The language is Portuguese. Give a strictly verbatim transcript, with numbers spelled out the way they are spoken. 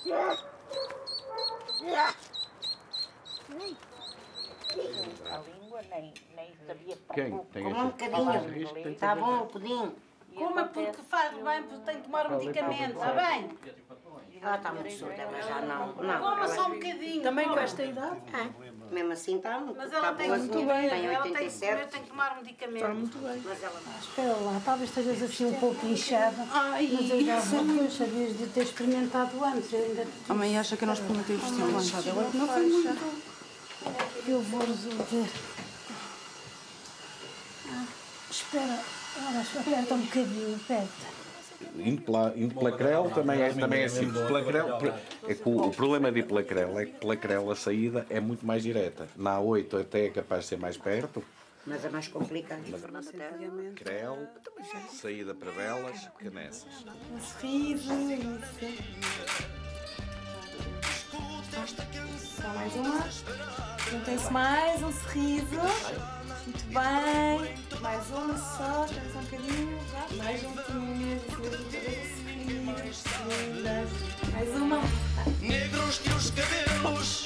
A língua nem, nem sabia para Quem? pouco. Tem Com um bocadinho. Está bom o pudim? Coma porque faz bem, porque tem que tomar um medicamento, está bem? Ela está muito surda, ela já não. não Coma ela... só um bocadinho. Também com esta idade? É. Mesmo assim está muito. Mas ela está tem boazinha, muito bem, tem ela oitenta tem e que comer, sete. tem que tomar um medicamento. Está muito bem. Mas ela não. Espera lá, talvez estejas assim um pouco inchada. Ai, Mas eu já vou, sabias de ter experimentado antes. Eu ainda a mãe acha que eu não experimentei o vestido antes. Não foi muito. eu vou resolver. Ah, espera, olha, aperta um bocadinho, aperta. Indo pela, indo pela crel também é, também é simples. Pela crel, é que o, o problema de ir pela crel é que pela crel a saída é muito mais direta. Na A oito até é capaz de ser mais perto. Mas é mais complicado. Crel, saída para Velas, Canessas. Um sorriso, isso. Só mais uma. Juntem-se mais, um sorriso. Muito bem. Mais uma só, temos um bocadinho. Já. Mais um bocadinho. Mais uma. Negros que os cabelos